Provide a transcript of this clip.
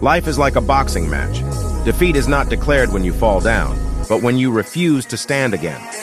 Life is like a boxing match. Defeat is not declared when you fall down, but when you refuse to stand again.